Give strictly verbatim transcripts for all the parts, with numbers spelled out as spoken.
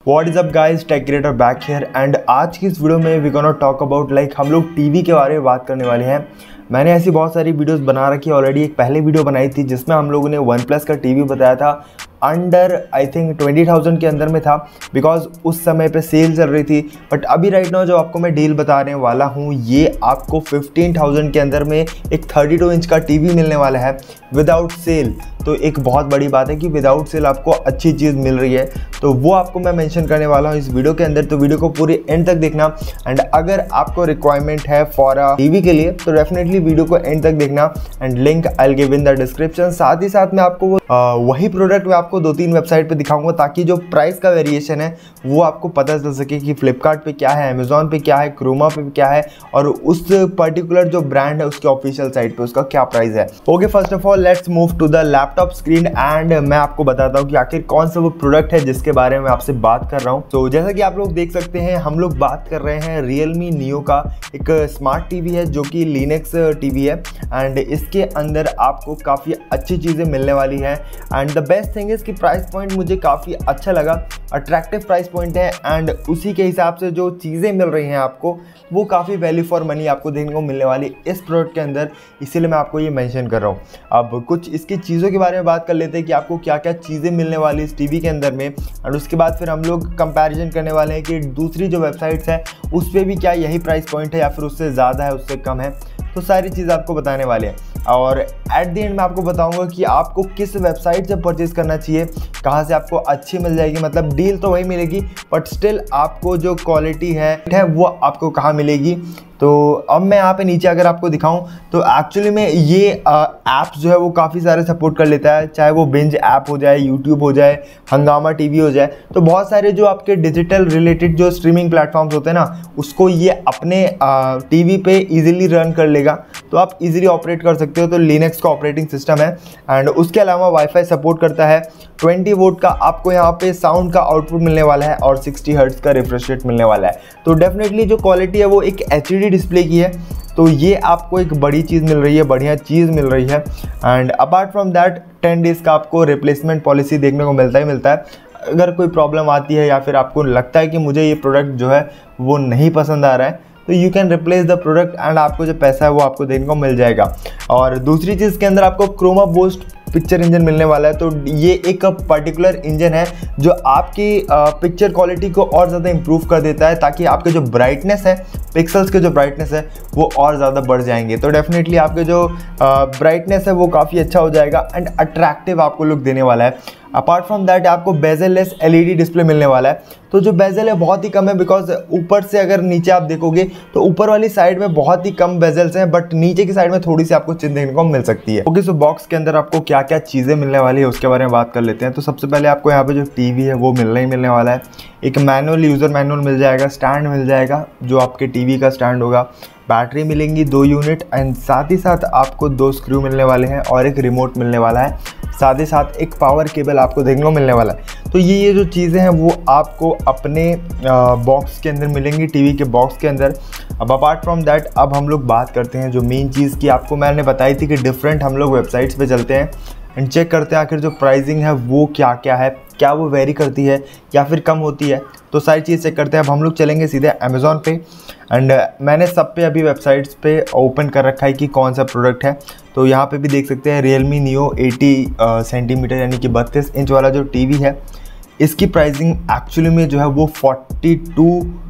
What is up guys, tech creator back here and आज की इस वीडियो में we gonna talk about like हम लोग टीवी के बारे में बात करने वाले हैं। मैंने ऐसी बहुत सारी वीडियोस बना रखी है ऑलरेडी। एक पहले वीडियो बनाई थी जिसमें हम लोगों ने वन प्लस का टीवी बताया था, under I think twenty thousand के अंदर में था बिकॉज उस समय पे सेल चल रही थी। बट अभी राइट नाउ जो आपको मैं डील बताने वाला हूँ ये आपको फिफ्टीन थाउजेंड के अंदर में एक थर्टी टू इंच का टीवी मिलने वाला है विदाउट सेल। तो एक बहुत बड़ी बात है कि विदाउट सेल आपको अच्छी चीज़ मिल रही है, तो वो आपको मैं मेंशन करने वाला हूँ इस वीडियो के अंदर। तो वीडियो को पूरी एंड तक देखना एंड अगर आपको रिक्वायरमेंट है फॉर अ टीवी के लिए तो डेफिनेटली वीडियो को एंड तक देखना and link I will give in the description. साथ ही साथ मैं आपको आ, वही प्रोडक्ट मैं आपको दो तीन वेबसाइट पे दिखाऊंगा ताकि जो प्राइस का वेरिएशन है वो आपको पता चल सके कि फ्लिपकार्ट पे क्या है, अमेजोन पे क्या है, क्रोमा पे क्या है और उस पर्टिकुलर जो ब्रांड है उसके ऑफिशियल साइट पे उसका क्या प्राइस है। Okay, first of all let's move to the laptop screen and मैं आपको बताता हूँ कि आखिर कौन सा वो प्रोडक्ट है जिसके बारे में आपसे बात कर रहा हूँ। तो जैसा कि आप लोग देख सकते हैं हम लोग बात कर रहे हैं Realme Neo का एक स्मार्ट टीवी है जो कि लिनक्स टीवी है एंड इसके अंदर आपको काफ़ी अच्छी चीज़ें मिलने वाली है and the best thing is कि प्राइस पॉइंट मुझे काफ़ी अच्छा लगा, अट्रैक्टिव प्राइस पॉइंट है एंड उसी के हिसाब से जो चीज़ें मिल रही हैं आपको वो काफ़ी वैल्यू फॉर मनी आपको देखने को मिलने वाली इस प्रोडक्ट के अंदर, इसीलिए मैं आपको ये मेंशन कर रहा हूँ। अब कुछ इसकी चीज़ों के बारे में बात कर लेते हैं कि आपको क्या क्या चीज़ें मिलने वाली इस टीवी के अंदर में और उसके बाद फिर हम लोग कंपैरिजन करने वाले हैं कि दूसरी जो वेबसाइट्स है उस पर भी क्या यही प्राइस पॉइंट है या फिर उससे ज़्यादा है, उससे कम है। तो सारी चीज़ आपको बताने वाले हैं और एट द एंड मैं आपको बताऊंगा कि आपको किस वेबसाइट से परचेज़ करना चाहिए, कहाँ से आपको अच्छी मिल जाएगी, मतलब डील तो वही मिलेगी बट स्टिल आपको जो क्वालिटी है, है वो आपको कहाँ मिलेगी। तो अब मैं यहाँ पे नीचे अगर आपको दिखाऊं तो एक्चुअली में ये ऐप्स जो है वो काफ़ी सारे सपोर्ट कर लेता है, चाहे वो बिंज ऐप हो जाए, यूट्यूब हो जाए, हंगामा टीवी हो जाए। तो बहुत सारे जो आपके डिजिटल रिलेटेड जो स्ट्रीमिंग प्लेटफॉर्म्स होते हैं ना उसको ये अपने टीवी पे इजीली रन कर लेगा, तो आप इजीली ऑपरेट कर सकते हो। तो लिनक्स का ऑपरेटिंग सिस्टम है एंड उसके अलावा वाईफाई सपोर्ट करता है। ट्वेंटी वोट का आपको यहाँ पे साउंड का आउटपुट मिलने वाला है और सिक्सटी हर्ट्ज का रिफ्रेश रेट मिलने वाला है। तो डेफिनेटली जो क्वालिटी है वो एक एच डी डिस्प्ले की है, तो ये आपको एक बड़ी चीज़ मिल रही है, बढ़िया चीज़ मिल रही है and apart from that ten days का आपको रिप्लेसमेंट पॉलिसी देखने को मिलता ही मिलता है। अगर कोई प्रॉब्लम आती है या फिर आपको लगता है कि मुझे ये प्रोडक्ट जो है वो नहीं पसंद आ रहा है तो you can replace the product and आपको जो पैसा है वो आपको देखने को मिल जाएगा। और दूसरी चीज़ के अंदर आपको क्रोमा बूस्ट पिक्चर इंजन मिलने वाला है। तो ये एक पर्टिकुलर इंजन है जो आपकी पिक्चर क्वालिटी को और ज़्यादा इंप्रूव कर देता है ताकि आपके जो ब्राइटनेस है, पिक्सल्स के जो ब्राइटनेस है वो और ज़्यादा बढ़ जाएंगे। तो डेफिनेटली आपके जो ब्राइटनेस है वो काफ़ी अच्छा हो जाएगा एंड अट्रैक्टिव आपको लुक देने वाला है। अपार्ट फ्रॉम दैट आपको बेजल लेस एलईडी डिस्प्ले मिलने वाला है। तो जो बेजल है बहुत ही कम है बिकॉज ऊपर से अगर नीचे आप देखोगे तो ऊपर वाली साइड में बहुत ही कम बेजल्स हैं बट नीचे की साइड में थोड़ी सी आपको चीज़ देखने को मिल सकती है। ओके, सो बॉक्स के अंदर आपको क्या क्या चीज़ें मिलने वाली है उसके बारे में बात कर लेते हैं। तो सबसे पहले आपको यहाँ पे जो टीवी है वो मिलना ही मिलने वाला है। एक मैनुअल यूज़र मैनुअल मिल जाएगा, स्टैंड मिल जाएगा जो आपके टीवी का स्टैंड होगा, बैटरी मिलेंगी दो यूनिट एंड साथ ही साथ आपको दो स्क्रू मिलने वाले हैं और एक रिमोट मिलने वाला है, साथ ही साथ एक पावर केबल आपको देखने को मिलने वाला है। तो ये ये जो चीज़ें हैं वो आपको अपने बॉक्स के अंदर मिलेंगी, टीवी के बॉक्स के अंदर। अब अपार्ट फ्रॉम दैट अब हम लोग बात करते हैं जो मेन चीज़ की आपको मैंने बताई थी कि डिफरेंट हम लोग वेबसाइट्स पे चलते हैं एंड चेक करते हैं आखिर जो प्राइसिंग है वो क्या क्या है, क्या वो वेरी करती है या फिर कम होती है। तो सारी चीज़ चेक करते हैं। अब हम लोग चलेंगे सीधे अमेज़ॉन पे एंड मैंने सब पे अभी वेबसाइट्स पे ओपन कर रखा है कि कौन सा प्रोडक्ट है। तो यहाँ पे भी देख सकते हैं Realme Neo एटी सेंटीमीटर यानी कि बत्तीस इंच वाला जो टीवी है इसकी प्राइसिंग एक्चुअली में जो है वो फोर्टी टू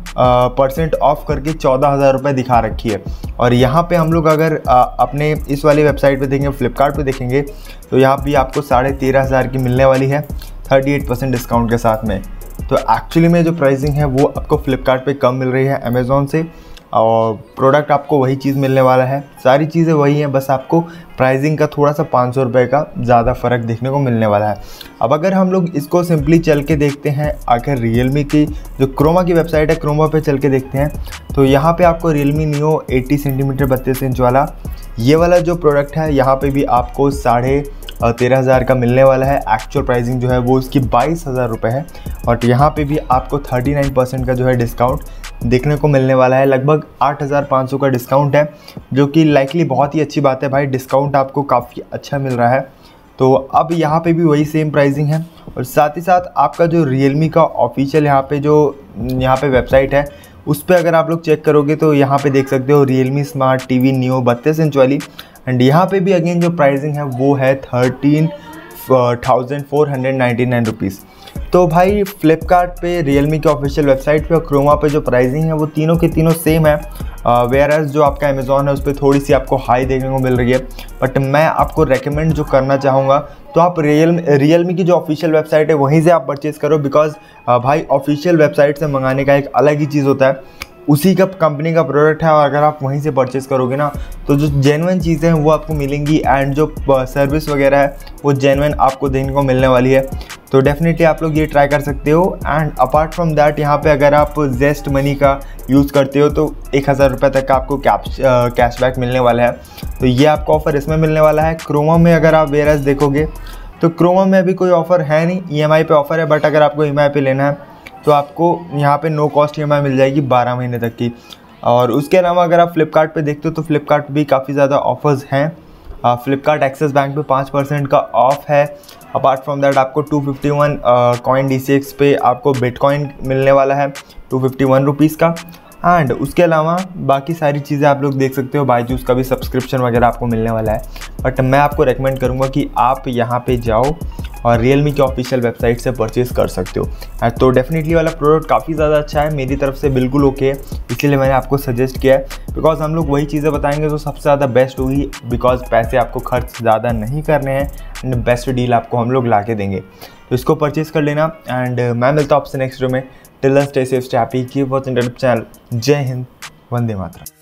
परसेंट ऑफ करके चौदह हज़ार रुपये दिखा रखी है। और यहाँ पे हम लोग अगर आ, अपने इस वाली वेबसाइट पे देखेंगे, फ्लिपकार्ट पे देखेंगे तो यहाँ भी आपको साढ़े तेरह हज़ार की मिलने वाली है थर्टी एट परसेंट डिस्काउंट के साथ में। तो एक्चुअली में जो प्राइसिंग है वो आपको फ्लिपकार्ट पे कम मिल रही है अमेज़ॉन से और प्रोडक्ट आपको वही चीज़ मिलने वाला है, सारी चीज़ें वही हैं, बस आपको प्राइसिंग का थोड़ा सा पाँच सौ रुपये का ज़्यादा फ़र्क देखने को मिलने वाला है। अब अगर हम लोग इसको सिंपली चल के देखते हैं आखिर Realme की जो क्रोमा की वेबसाइट है क्रोमा पे चल के देखते हैं तो यहाँ पे आपको Realme Neo एटी सेंटीमीटर बत्तीस इंच वाला ये वाला जो प्रोडक्ट है यहाँ पे भी आपको साढ़े तेरह हज़ार का मिलने वाला है। एक्चुअल प्राइसिंग जो है वो इसकी बाईस हज़ार रुपये है और यहाँ पे भी आपको थर्टी नाइन परसेंट का जो है डिस्काउंट देखने को मिलने वाला है। लगभग आठ हज़ार पाँच सौ का डिस्काउंट है जो कि लाइकली बहुत ही अच्छी बात है भाई, डिस्काउंट आपको काफ़ी अच्छा मिल रहा है। तो अब यहाँ पे भी वही सेम प्राइसिंग है। और साथ ही साथ आपका जो Realme का ऑफिशियल यहाँ पे जो यहाँ पे वेबसाइट है उस पर अगर आप लोग चेक करोगे तो यहाँ पे देख सकते हो Realme स्मार्ट टीवी नियो बत्तीस इंच वाली। एंड यहाँ पे भी अगेन जो प्राइसिंग है वो है thirteen thousand four hundred ninety nine rupees. तो भाई फ्लिपकार्ट पे, Realme के ऑफिशियल वेबसाइट पे और क्रोमा पे जो प्राइसिंग है वो तीनों के तीनों सेम है। वेयर एज जो आपका अमेज़ॉन है उस पर थोड़ी सी आपको हाई देखने को मिल रही है। बट मैं आपको रेकमेंड जो करना चाहूँगा तो आप रियल Realme की जो ऑफिशियल वेबसाइट है वहीं से आप परचेज़ करो। बिकॉज भाई ऑफिशियल वेबसाइट से मंगाने का एक अलग ही चीज़ होता है, उसी का कंपनी का प्रोडक्ट है और अगर आप वहीं से परचेज़ करोगे ना तो जो जेन्युइन चीज़ें हैं वो आपको मिलेंगी एंड जो सर्विस वगैरह है वो जेन्युइन आपको देखने को मिलने वाली है। तो डेफिनेटली आप लोग ये ट्राई कर सकते हो। एंड अपार्ट फ्रॉम दैट यहाँ पे अगर आप जेस्ट मनी का यूज़ करते हो तो एक हज़ार रुपये तक का आपको कैशबैक मिलने वाला है। तो ये आपका ऑफ़र इसमें मिलने वाला है। क्रोमा में अगर आप वेयर एज देखोगे तो क्रोमा में अभी कोई ऑफ़र है नहीं, ई एम आई पे ऑफ़र है। बट अगर आपको ई एम आई पे लेना है तो आपको यहाँ पे no cost E M I मिल जाएगी बारह महीने तक की। और उसके अलावा अगर आप फ्लिपकार्ट पे देखते हो तो फ्लिपकार्ट भी काफ़ी ज़्यादा ऑफर्स हैं। फ्लिपकार्ट एक्सिस बैंक पे पाँच परसेंट का ऑफ है। अपार्ट फ्रॉम दैट आपको two fifty one coin D C X पे आपको बिटकॉइन मिलने वाला है टू फिफ्टी वन रुपीज़ का। एंड उसके अलावा बाकी सारी चीज़ें आप लोग देख सकते हो, बायजूस का भी सब्सक्रिप्शन वगैरह आपको मिलने वाला है। बट मैं आपको रेकमेंड करूँगा कि आप यहाँ पे जाओ और Realme की ऑफिशियल वेबसाइट से परचेज़ कर सकते हो। तो डेफिनेटली वाला प्रोडक्ट काफ़ी ज़्यादा अच्छा है, मेरी तरफ से बिल्कुल ओके है, इसलिए मैंने आपको सजेस्ट किया है। बिकॉज हम लोग वही चीज़ें बताएंगे तो सबसे ज़्यादा बेस्ट होगी। बिकॉज पैसे आपको खर्च ज़्यादा नहीं करने हैं एंड बेस्ट डील आपको हम लोग ला के देंगे। तो इसको परचेज़ कर लेना। एंड मैं मिलता हूँ आपसे नेक्स्ट वीडियो में। Till then stay safe, stay happy, keep watching YouTube channel. Jai Hind, Vande Mataram.